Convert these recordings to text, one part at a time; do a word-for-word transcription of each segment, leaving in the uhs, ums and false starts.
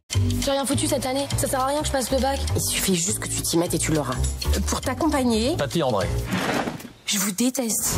J'ai rien foutu cette année, ça sert à rien que je passe le bac. Il suffit juste que tu t'y mettes et tu l'auras. Pour t'accompagner... Tati André. Je vous déteste.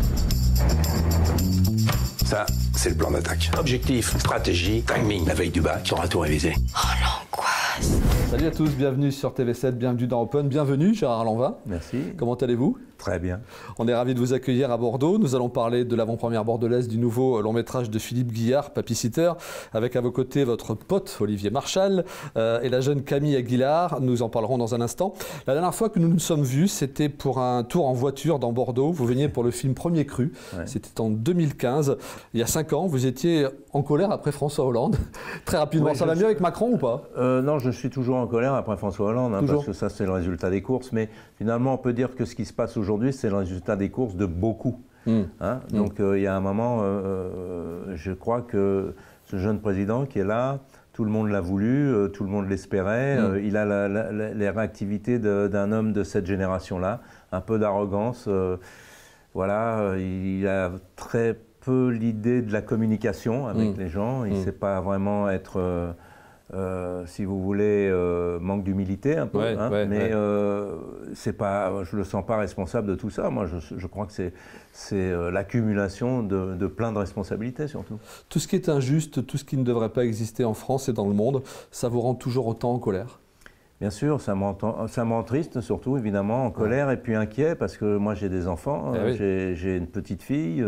Ça, c'est le plan d'attaque. Objectif, stratégie, timing. La veille du bac, tu auras tout révisé. Oh l'angoisse. Salut à tous, bienvenue sur T V sept, bienvenue dans Open. Bienvenue Gérard Lanvin. Merci. Comment allez-vous? Très bien. On est ravis de vous accueillir à Bordeaux. Nous allons parler de l'avant-première bordelaise du nouveau long métrage de Philippe Guillard, Papy Sitter, avec à vos côtés votre pote Olivier Marchal euh, et la jeune Camille Aguilar. Nous en parlerons dans un instant. La dernière fois que nous nous sommes vus, c'était pour un tour en voiture dans Bordeaux. Vous veniez pour le film Premier Cru. Ouais. C'était en deux mille quinze. Il y a cinq ans, vous étiez en colère après François Hollande. Très rapidement, oui, ça va mieux avec Macron ou pas? euh, Non, je suis toujours en colère après François Hollande, hein, parce que ça c'est le résultat des courses. Mais finalement, on peut dire que ce qui se passe aujourd'hui, c'est le résultat des courses de beaucoup. Mmh. Hein, mmh. Donc euh, il y a un moment, euh, je crois que ce jeune président qui est là, tout le monde l'a voulu, euh, tout le monde l'espérait. Mmh. Euh, il a la, la, la, les réactivités d'un homme de cette génération-là, un peu d'arrogance. Euh, voilà, il a très peu l'idée de la communication avec mmh. les gens. Il ne mmh. sait pas vraiment être... Euh, Euh, si vous voulez, euh, manque d'humilité un peu, ouais, hein, ouais, mais ouais. euh, c'est pas, je ne le sens pas responsable de tout ça. Moi, je, je crois que c'est euh, l'accumulation de, de plein de responsabilités, surtout. Tout ce qui est injuste, tout ce qui ne devrait pas exister en France et dans le monde, ça vous rend toujours autant en colère? Bien sûr, ça m'entriste surtout, évidemment, en colère ouais. et puis inquiet, parce que moi j'ai des enfants, eh oui. j'ai une petite fille,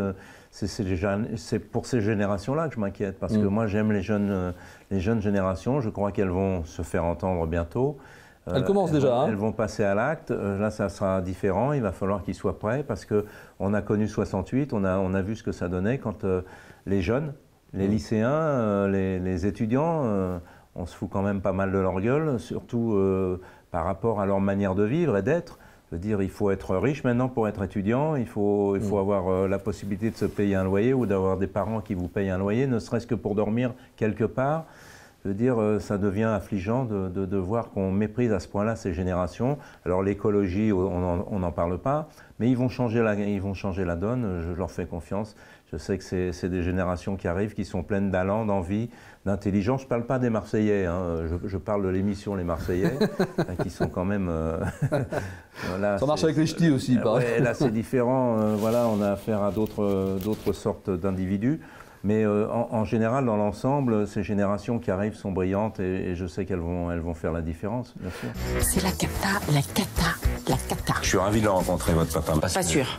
c'est pour ces générations-là que je m'inquiète, parce mmh. que moi j'aime les jeunes, les jeunes générations, je crois qu'elles vont se faire entendre bientôt. Elles euh, commencent elles déjà. Vont, hein. Elles vont passer à l'acte, là ça sera différent, il va falloir qu'ils soient prêts, parce qu'on a connu soixante-huit, on a, on a vu ce que ça donnait quand euh, les jeunes, les mmh. lycéens, euh, les, les étudiants, euh, on se fout quand même pas mal de leur gueule, surtout euh, par rapport à leur manière de vivre et d'être. Je veux dire, il faut être riche maintenant pour être étudiant, il faut, il faut mmh. avoir euh, la possibilité de se payer un loyer ou d'avoir des parents qui vous payent un loyer, ne serait-ce que pour dormir quelque part. Je veux dire, euh, ça devient affligeant de, de, de voir qu'on méprise à ce point-là ces générations. Alors l'écologie, on n'en parle pas, mais ils vont, changer la, ils vont changer la donne, je leur fais confiance. Je sais que c'est des générations qui arrivent, qui sont pleines d'allant, d'envie, d'intelligence. Je ne parle pas des Marseillais, hein. je, je parle de l'émission Les Marseillais, qui sont quand même... Euh, voilà, ça marche avec les ch'tis aussi, euh, pareil. Ouais, là c'est différent, euh, voilà, on a affaire à d'autres d'autres sortes d'individus. Mais euh, en, en général, dans l'ensemble, ces générations qui arrivent sont brillantes et, et je sais qu'elles vont, elles vont faire la différence, bien sûr. C'est la cata, la cata, la cata. Je suis ravi de le rencontrer, votre papa. Pas que... sûr.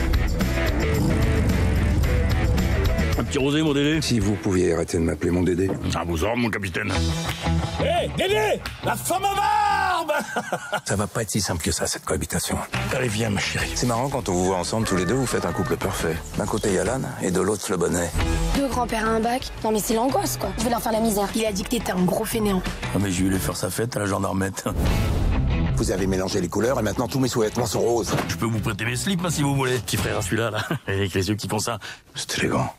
Un petit rosé, mon Dédé. Si vous pouviez arrêter de m'appeler mon Dédé. À vos ordres, mon capitaine. Hé, hey, Dédé, la femme à barbe. Ça va pas être si simple que ça, cette cohabitation. Allez, viens, ma chérie. C'est marrant, quand on vous voit ensemble, tous les deux, vous faites un couple parfait. D'un côté, il y a l'âne, et de l'autre, le bonnet. Deux grands-pères à un bac. Non, mais c'est l'angoisse, quoi. Je vais leur faire la misère. Il a dit que t'étais un gros fainéant. Ah, mais je vais lui faire sa fête à la gendarmette. Vous avez mélangé les couleurs et maintenant tous mes sous-vêtements sont roses. Je peux vous prêter mes slips, hein, si vous voulez. Petit frère, celui-là, là, avec les yeux qui font ça. C'est élégant.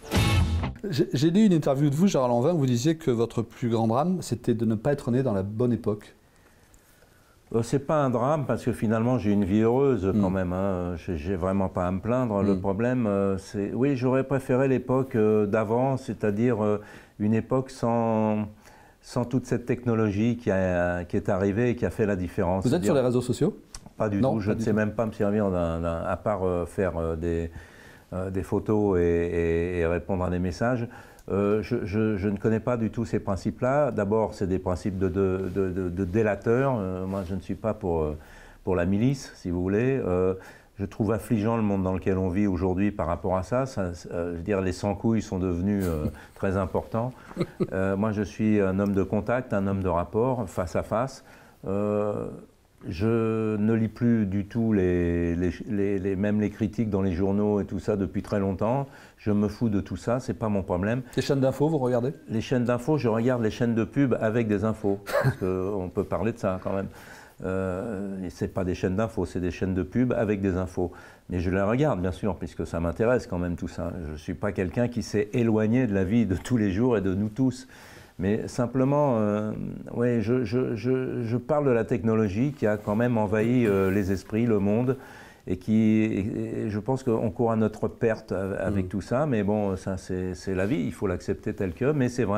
J'ai lu une interview de vous, Gérard Lanvin, où vous disiez que votre plus grand drame, c'était de ne pas être né dans la bonne époque. Euh, c'est pas un drame, parce que finalement, j'ai une vie heureuse mmh. quand même. Hein. J'ai vraiment pas à me plaindre. Mmh. Le problème, euh, c'est... Oui, j'aurais préféré l'époque euh, d'avant, c'est-à-dire euh, une époque sans... sans toute cette technologie qui, a, qui est arrivée et qui a fait la différence. Vous êtes sur les réseaux sociaux? Pas du non, tout, je ne sais tout. même pas me servir d'un, d'un, à part euh, faire euh, des, euh, des photos et, et, et répondre à des messages. Euh, je, je, je ne connais pas du tout ces principes-là. D'abord, c'est des principes de, de, de, de, de délateur. Euh, moi, je ne suis pas pour, pour la milice, si vous voulez. Euh, Je trouve affligeant le monde dans lequel on vit aujourd'hui par rapport à ça. ça euh, je veux dire, les sans-couilles sont devenus euh, très importants. Euh, moi, je suis un homme de contact, un homme de rapport, face à face. Euh, je ne lis plus du tout, les, les, les, les, même les critiques dans les journaux et tout ça depuis très longtemps. Je me fous de tout ça, c'est pas mon problème. Les chaînes d'infos, vous regardez? Les chaînes d'infos, je regarde les chaînes de pub avec des infos, parce qu'on peut parler de ça quand même. Euh, ce n'est pas des chaînes d'infos, c'est des chaînes de pub avec des infos. Mais je les regarde, bien sûr, puisque ça m'intéresse quand même tout ça. Je ne suis pas quelqu'un qui s'est éloigné de la vie de tous les jours et de nous tous. Mais simplement, euh, ouais, je, je, je, je parle de la technologie qui a quand même envahi euh, les esprits, le monde, et qui, et, et je pense qu'on court à notre perte avec mmh. tout ça. Mais bon, ça c'est la vie, il faut l'accepter tel que. Mais c'est vrai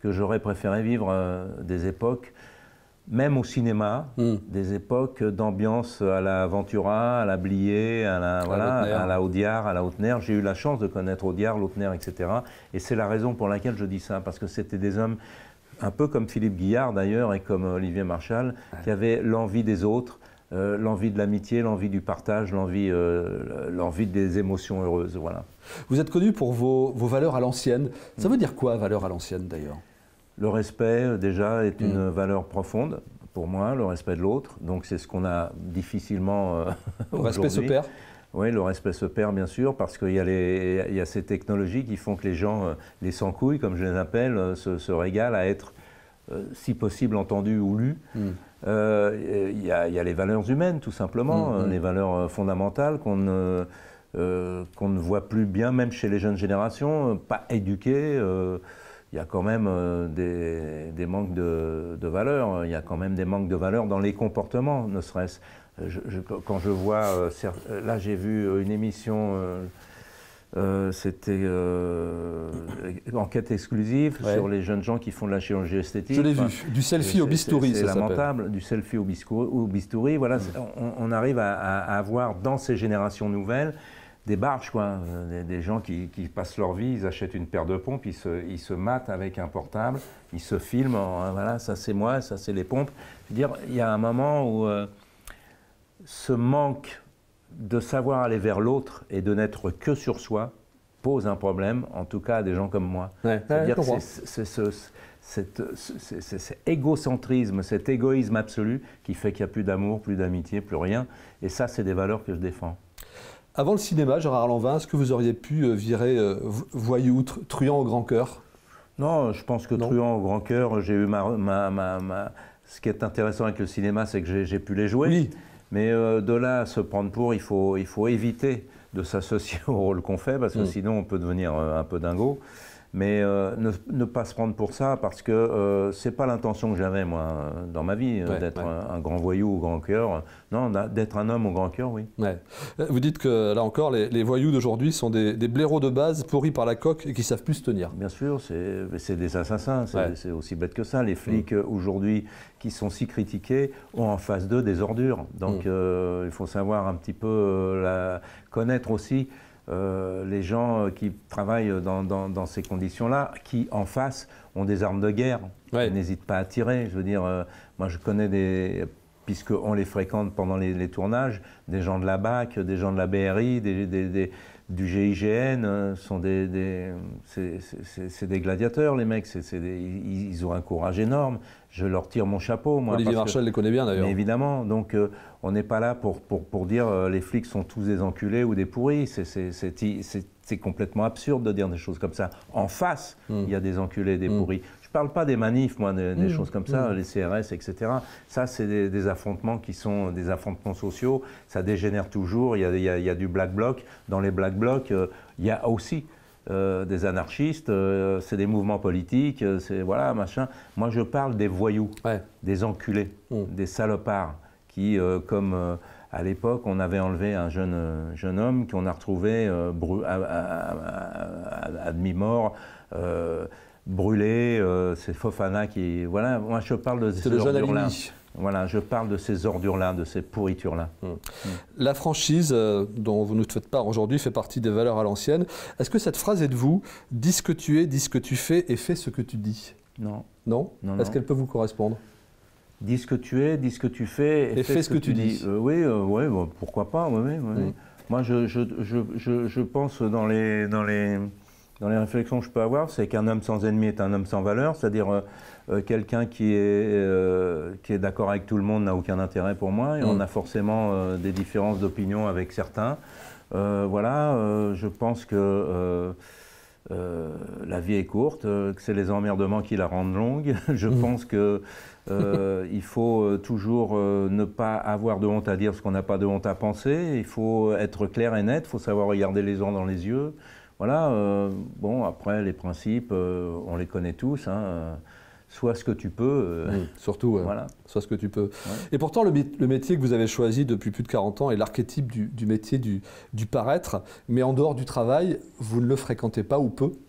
que j'aurais préféré vivre euh, des époques, même au cinéma, mm. des époques d'ambiance à la Ventura, à la Blier, à la, voilà, à la Audiard, à la Hautener. J'ai eu la chance de connaître Audiard, Hautener, et cetera. Et c'est la raison pour laquelle je dis ça, parce que c'était des hommes, un peu comme Philippe Guillard d'ailleurs, et comme Olivier Marchal, ouais. qui avaient l'envie des autres, euh, l'envie de l'amitié, l'envie du partage, l'envie euh, l'envie des émotions heureuses. Voilà. Vous êtes connu pour vos, vos valeurs à l'ancienne. Ça veut dire quoi, valeurs à l'ancienne d'ailleurs ? Le respect, déjà, est une mmh. valeur profonde pour moi, le respect de l'autre. Donc, c'est ce qu'on a difficilement euh, Le respect se perd ? Oui, le respect se perd, bien sûr, parce qu'il y, y a ces technologies qui font que les gens, euh, les sans-couilles, comme je les appelle, euh, se, se régalent à être, euh, si possible, entendus ou lus. Mmh. Euh, il, y a, il y a les valeurs humaines, tout simplement, mmh. euh, les valeurs fondamentales qu'on ne, euh, qu'on ne voit plus bien, même chez les jeunes générations, euh, pas éduquées. Euh, Il y a quand même euh, des, des manques de, de valeurs, il y a quand même des manques de valeurs dans les comportements, ne serait-ce. Je, je, quand je vois, euh, là j'ai vu une émission, euh, euh, c'était euh, enquête exclusive ouais. sur les jeunes gens qui font de la chirurgie esthétique. Je l'ai enfin, vu, du selfie au bistouri, c'est lamentable, du selfie au bistouri, au bistouri voilà, mmh. on, on arrive à, à avoir dans ces générations nouvelles des barges, quoi, des, des gens qui, qui passent leur vie, ils achètent une paire de pompes, ils se, ils se matent avec un portable, ils se filment, en, voilà, ça c'est moi, ça c'est les pompes. Je veux dire, il y a un moment où euh, ce manque de savoir aller vers l'autre et de n'être que sur soi pose un problème, en tout cas à des gens comme moi. Ouais, C'est-à-dire ouais, que c'est ce, cet, cet égocentrisme, cet égoïsme absolu qui fait qu'il n'y a plus d'amour, plus d'amitié, plus rien. Et ça, c'est des valeurs que je défends. Avant le cinéma, Gérard Lanvin, est-ce que vous auriez pu virer euh, voyou, truand au grand cœur? Non, je pense que non. Truand au grand cœur, j'ai eu ma, ma, ma, ma... Ce qui est intéressant avec le cinéma, c'est que j'ai pu les jouer. Oui. Mais euh, de là à se prendre pour, il faut, il faut éviter de s'associer au rôle qu'on fait, parce que mmh. sinon on peut devenir euh, un peu dingo. Mais euh, ne, ne pas se prendre pour ça, parce que euh, c'est pas l'intention que j'avais, moi, dans ma vie, ouais, d'être ouais. un, un grand voyou au grand cœur. Non, d'être un homme au grand cœur, oui. Ouais. Vous dites que, là encore, les, les voyous d'aujourd'hui sont des, des blaireaux de base, pourris par la coque et qui savent plus se tenir. Bien sûr, c'est des assassins, c'est ouais. aussi bête que ça. Les flics, mmh. aujourd'hui, qui sont si critiqués, ont en face d'eux des ordures. Donc, mmh. euh, il faut savoir un petit peu euh, la, connaître aussi Euh, les gens qui travaillent dans, dans, dans ces conditions-là, qui en face ont des armes de guerre, ouais. n'hésitent pas à tirer. Je veux dire, euh, moi je connais des, puisqu'on les fréquente pendant les, les tournages, des gens de la B A C, des gens de la B R I, des, des, des, du G I G N, euh, sont des, des, c'est des gladiateurs les mecs, c'est des, ils, ils ont un courage énorme. Je leur tire mon chapeau, moi. Olivier Marchal les connaît bien d'ailleurs. Évidemment, donc euh, on n'est pas là pour, pour, pour dire euh, les flics sont tous des enculés ou des pourris. C'est complètement absurde de dire des choses comme ça. En face, il mmh. y a des enculés, des mmh. pourris. Je ne parle pas des manifs, moi, des, des mmh. choses comme ça, mmh. les C R S, et cetera. Ça, c'est des, des affrontements qui sont des affrontements sociaux. Ça dégénère toujours. Il y a, il y a, il y a du black bloc. Dans les black blocs, euh, il y a aussi Euh, des anarchistes, euh, c'est des mouvements politiques, euh, c'est voilà, machin. Moi, je parle des voyous, ouais. des enculés, mmh. des salopards, qui, euh, comme euh, à l'époque, on avait enlevé un jeune, euh, jeune homme qu'on a retrouvé euh, à, à, à, à demi-mort, euh, brûlé, euh, c'est Fofana qui... Voilà, moi, je parle de ces ordures-là. Voilà, je parle de ces ordures-là, de ces pourritures-là. Mmh. Mmh. La franchise euh, dont vous nous faites part aujourd'hui fait partie des valeurs à l'ancienne. Est-ce que cette phrase est de vous? Dis ce que tu es, dis ce que tu fais et fais ce que tu dis. Non. Non, non Est-ce qu'elle peut vous correspondre? Dis ce que tu es, dis ce que tu fais et, et fais, fais ce que, que tu dis. dis. Euh, oui, euh, ouais, bon, pourquoi pas, oui, oui. oui. Mmh. Moi, je, je, je, je, je pense dans les... Dans les Dans les réflexions que je peux avoir, c'est qu'un homme sans ennemi est un homme sans valeur, c'est-à-dire euh, euh, quelqu'un qui est, euh, qui est d'accord avec tout le monde n'a aucun intérêt pour moi, et mmh. on a forcément euh, des différences d'opinion avec certains. Euh, voilà, euh, je pense que euh, euh, la vie est courte, euh, que c'est les emmerdements qui la rendent longue. Je mmh. pense qu'il euh, faut toujours euh, ne pas avoir de honte à dire ce qu'on n'a pas de honte à penser, il faut être clair et net, il faut savoir regarder les gens dans les yeux. Voilà, euh, bon, après, les principes, euh, on les connaît tous, hein, euh, sois ce que tu peux. Euh, mmh, surtout, ouais, voilà. Sois ce que tu peux. Ouais. Et pourtant, le, le métier que vous avez choisi depuis plus de quarante ans est l'archétype du, du métier du, du paraître, mais en dehors du travail, vous ne le fréquentez pas ou peu?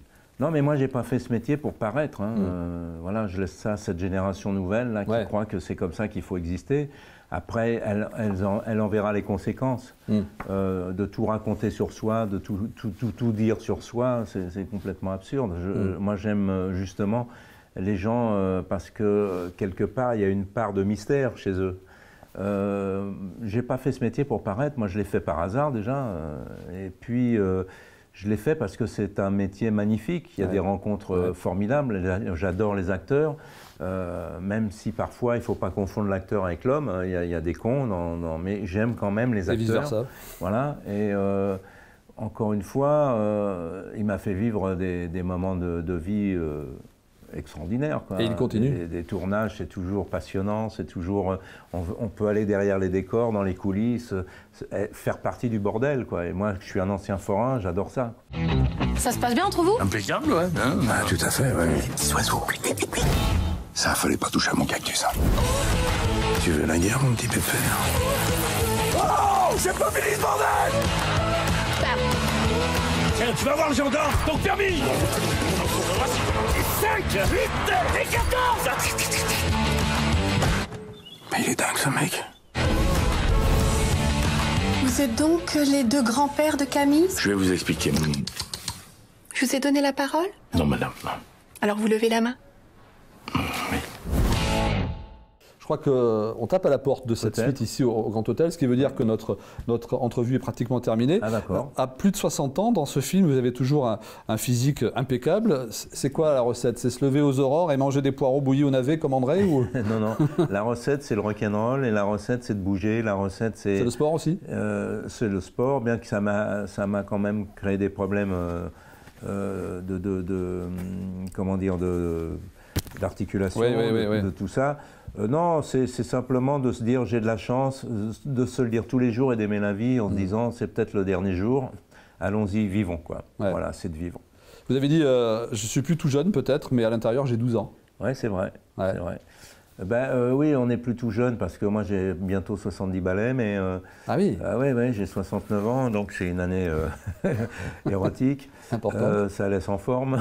Non, mais moi, j'ai pas fait ce métier pour paraître. Hein. Mmh. Euh, voilà, je laisse ça à cette génération nouvelle là, qui Ouais. croit que c'est comme ça qu'il faut exister. Après, elle, elle, en, elle en verra les conséquences. Mmh. Euh, de tout raconter sur soi, de tout, tout, tout, tout dire sur soi, c'est complètement absurde. Je, Mmh. Moi, j'aime justement les gens euh, parce que, quelque part, il y a une part de mystère chez eux. Euh, j'ai pas fait ce métier pour paraître, moi je l'ai fait par hasard déjà, euh, et puis euh, je l'ai fait parce que c'est un métier magnifique, il y a ouais. des rencontres ouais. euh, formidables, j'adore les acteurs, euh, même si parfois il ne faut pas confondre l'acteur avec l'homme, il y, y a des cons, dans, dans, mais j'aime quand même les acteurs. Et vice-versa. Voilà, et euh, encore une fois, euh, il m'a fait vivre des, des moments de, de vie euh, extraordinaire. Quoi. Et il continue. Des, des tournages, c'est toujours passionnant, c'est toujours... On, on peut aller derrière les décors, dans les coulisses, faire partie du bordel, quoi. Et moi, je suis un ancien forain, j'adore ça. Ça se passe bien entre vous? Impeccable, ouais. Hein, Ah, tout à fait, ouais. Petits oiseaux. Ça, fallait pas toucher à mon cactus, hein. Tu veux la guerre, mon petit pépère? Oh, j'ai pas fini ce bordel! Tiens, tu vas voir le gendarme, donc permis! cinq, huit et quatorze! Mais il est dingue, ce mec. Vous êtes donc les deux grands-pères de Camille? Je vais vous expliquer. Je vous ai donné la parole? Non, madame, non. Alors vous levez la main. Oui. Je crois qu'on tape à la porte de cette suite ici au, au Grand Hôtel, ce qui veut dire que notre, notre entrevue est pratiquement terminée. Ah, d'accord. À plus de soixante ans, dans ce film, vous avez toujours un, un physique impeccable. C'est quoi la recette? C'est se lever aux aurores et manger des poireaux bouillis au navet comme André ou... Non, non. La recette, c'est le rock'n'roll et la recette, c'est de bouger. La recette, c'est... C'est le sport aussi? euh, C'est le sport, bien que ça m'a ça m'a quand même créé des problèmes euh, euh, de, de, de... Comment dire de d'articulation, Oui, oui, oui, de, oui. de tout ça. Euh, non, c'est simplement de se dire j'ai de la chance, de se le dire tous les jours et d'aimer la vie en se Mmh. disant c'est peut-être le dernier jour, allons-y, vivons quoi. Ouais. Voilà, c'est de vivre. Vous avez dit, euh, je suis plus tout jeune peut-être, mais à l'intérieur j'ai douze ans. Ouais, c'est vrai. Ouais. C'est vrai. Ben, euh, oui, on est plus tout jeune parce que moi j'ai bientôt soixante-dix balais, mais euh, Ah oui, ah ouais, ouais, j'ai soixante-neuf ans, donc c'est une année euh, érotique. important. Euh, ça laisse en forme.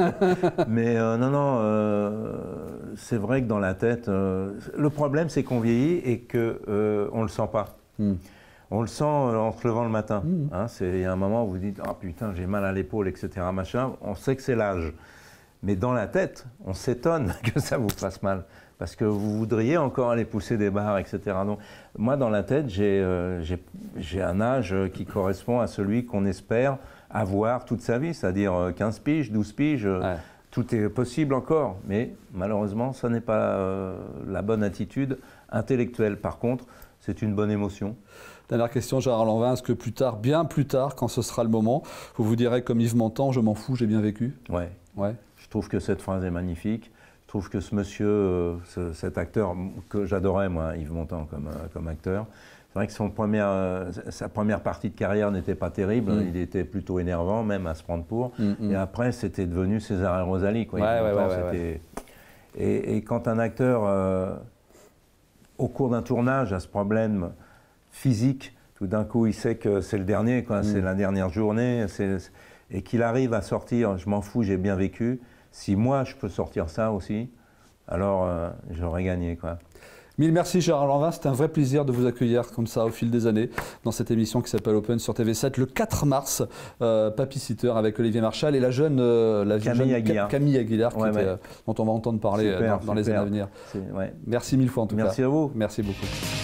Mais euh, non, non, euh, c'est vrai que dans la tête, euh, le problème c'est qu'on vieillit et qu'on euh, ne le sent pas. Mm. On le sent euh, en se levant le matin. Mm. Hein, il y a un moment où vous dites « Ah putain, j'ai mal à l'épaule, et cetera » machin. On sait que c'est l'âge. Mais dans la tête, on s'étonne que ça vous fasse mal. Parce que vous voudriez encore aller pousser des barres, et cetera. Donc, moi, dans la tête, j'ai euh, un âge qui correspond à celui qu'on espère avoir toute sa vie, c'est-à-dire quinze piges, douze piges. Ouais. Tout est possible encore, mais malheureusement, ça n'est pas euh, la bonne attitude intellectuelle. Par contre, c'est une bonne émotion. Dernière question, Gérard Lanvin, est-ce que plus tard, bien plus tard, quand ce sera le moment, vous vous direz comme Yves Montand, je m'en fous, j'ai bien vécu? Ouais. Ouais. Je trouve que cette phrase est magnifique. Je trouve que ce monsieur, euh, ce, cet acteur que j'adorais, moi, Yves Montand, comme, euh, comme acteur, c'est vrai que son première, euh, sa première partie de carrière n'était pas terrible. Mm. Il était plutôt énervant, même à se prendre pour. Mm, mm. Et après, c'était devenu César et Rosalie. Quoi. Ouais, ouais, Montand, ouais, ouais, ouais. Et, et quand un acteur, euh, au cours d'un tournage, a ce problème physique, tout d'un coup, il sait que c'est le dernier, mm. c'est la dernière journée, et qu'il arrive à sortir, je m'en fous, j'ai bien vécu. Si moi, je peux sortir ça aussi, alors euh, j'aurais gagné, quoi. Mille merci Gérard Lanvin, c'est un vrai plaisir de vous accueillir comme ça au fil des années dans cette émission qui s'appelle Open sur T V sept le quatre mars, euh, Papy Sitter avec Olivier Marchal et la jeune, euh, la Camille, jeune Aguilar. Camille Aguilar qui ouais, était, ouais. euh, dont on va entendre parler super, dans, dans les années à venir. Ouais. Merci mille fois en tout Merci cas. Merci à vous. Merci beaucoup.